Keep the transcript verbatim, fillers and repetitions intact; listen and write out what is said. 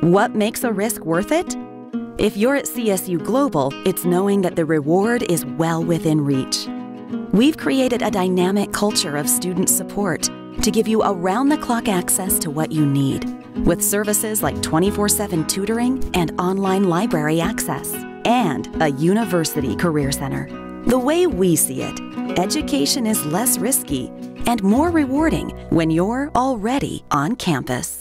What makes a risk worth it? If you're at C S U Global, it's knowing that the reward is well within reach. We've created a dynamic culture of student support to give you around-the-clock access to what you need, with services like twenty-four seven tutoring and online library access, and a university career center. The way we see it, education is less risky and more rewarding when you're already on campus.